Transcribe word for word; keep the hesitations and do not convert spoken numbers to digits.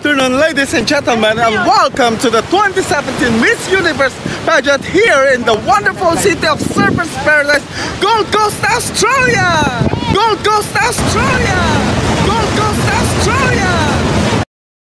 afternoon, ladies and gentlemen, and welcome to the twenty seventeen Miss Universe pageant here in the wonderful city of Surfers Paradise, Gold Coast, Australia! Gold Coast, Australia!